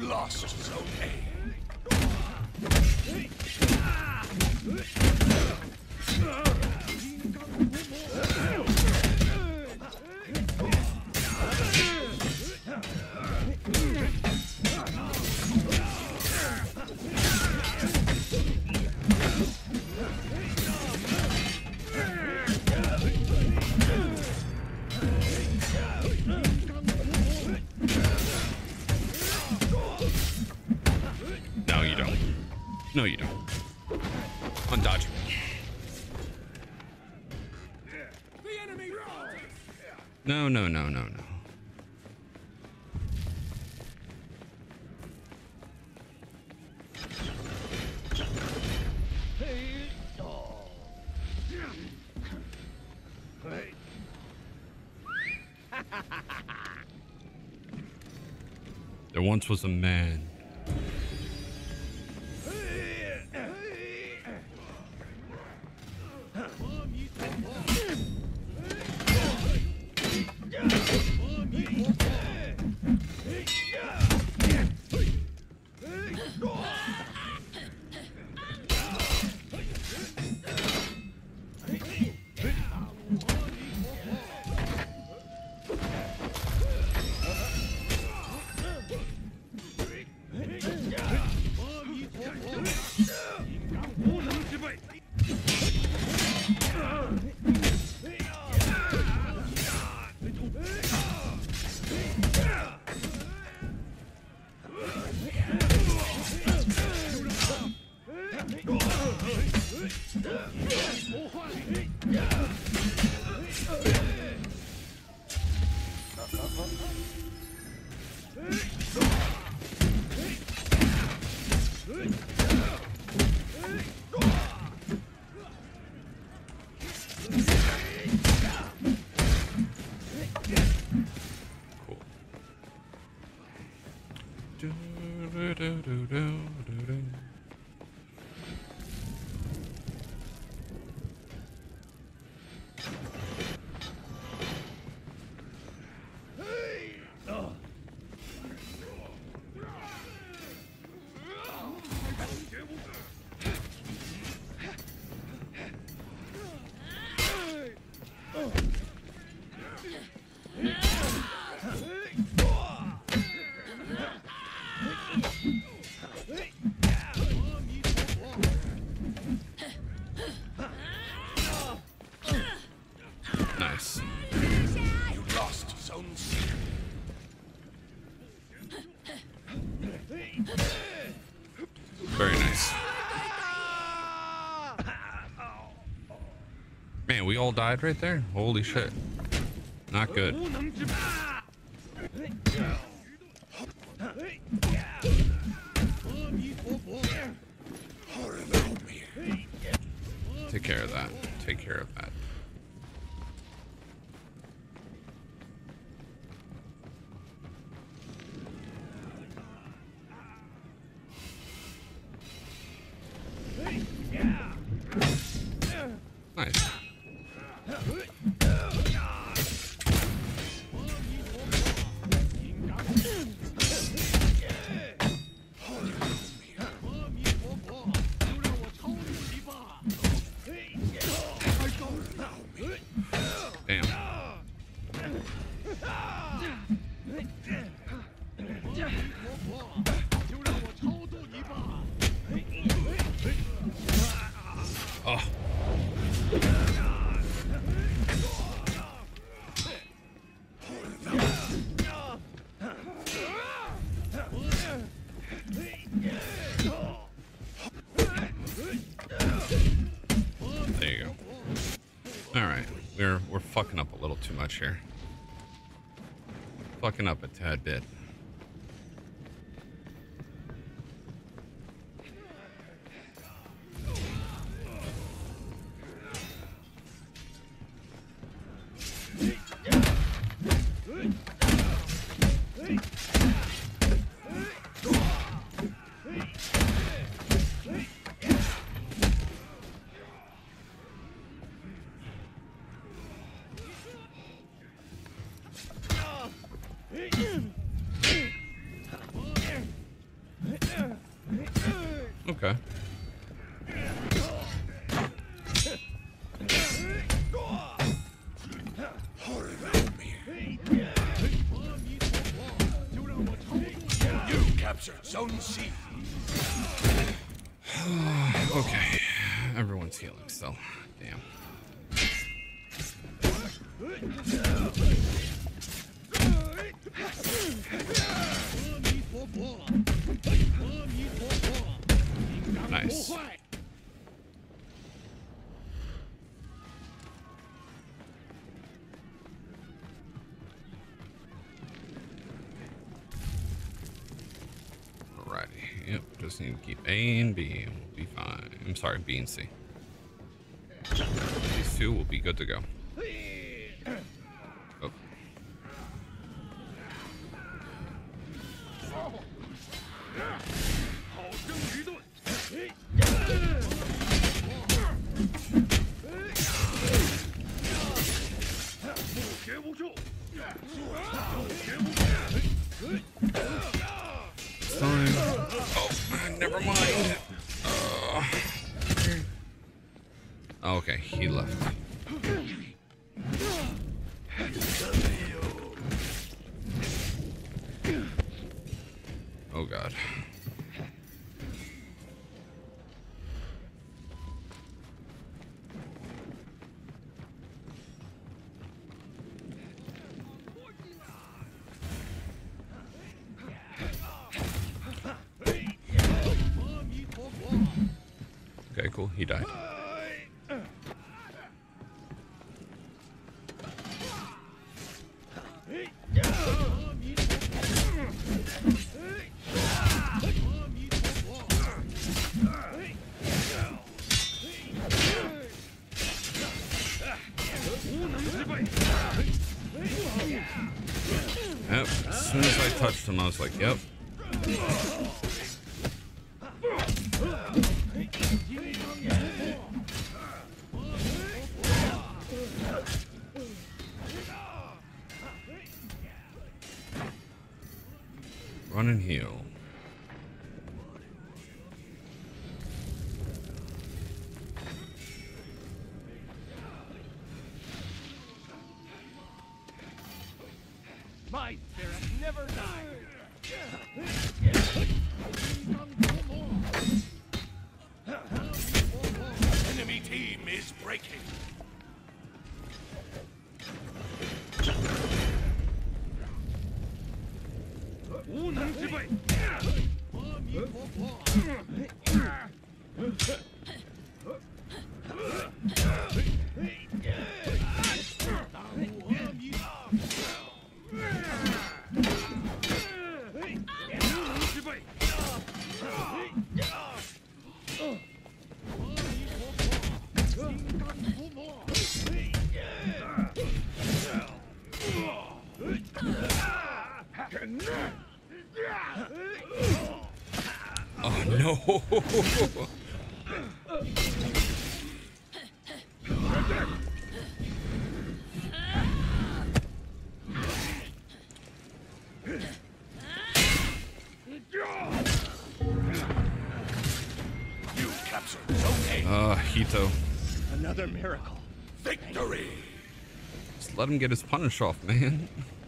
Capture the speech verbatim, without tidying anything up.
lost Zone A. No, you don't. No, you don't. Undodge. No, no, no, no, no. There once was a man. Nice. You lost Zone C. Very nice. Man, we all died right there? Holy shit. Not good. Take care of that. Take care of that. Nice. Damn. Oh. There you go. All right, we're we're fucking up a little too much here. Fucking up a tad bit. Okay. You captured Zone C. Okay. Everyone's healing still. Damn. Nice. Alrighty. Yep. Just need to keep A and B and we'll be fine. I'm sorry, B and C. These two will be good to go. Oh. Time. Oh, never mind. Uh, okay, he left. Oh God. Okay, cool. He died. Yep. As soon as I touched him, I was like, yep. Run and heal. My spirit never dies. Enemy team is breaking. Oh no. You captured Zone A. Uh, Hito. Another miracle. Victory. Just let him get his punish off, man.